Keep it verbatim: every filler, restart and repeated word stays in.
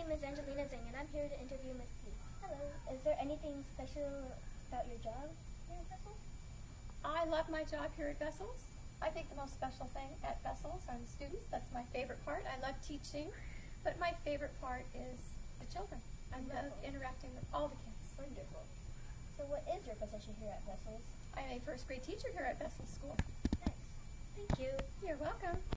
name is Angelina Zing, and I'm here to interview Miss Heath. Hello. Is there anything special about your job here at Vessels? I love my job here at Vessels. I think the most special thing at Vessels are the students. That's my favorite part. I love teaching, but my favorite part is the children. I love interacting with all the kids. Wonderful. So what is your position here at Vessels? I'm a first grade teacher here at Vessels School. Nice. Thank you. You're welcome.